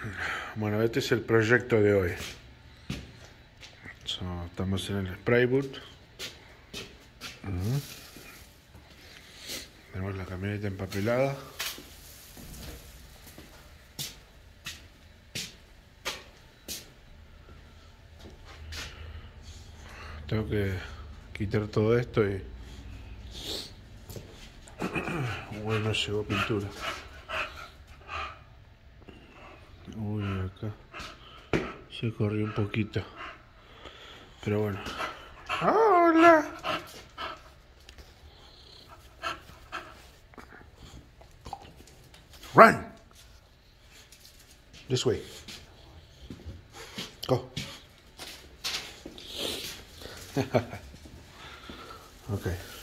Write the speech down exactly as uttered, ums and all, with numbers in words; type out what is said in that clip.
Bueno, este es el proyecto de hoy. So, estamos en el spray boot. Uh-huh. Tenemos la camioneta empapelada. Tengo que quitar todo esto y... Bueno, llegó pintura. Uy, acá se corrió un poquito. Pero bueno. ¡Hola! Run! This way. Go. Okay.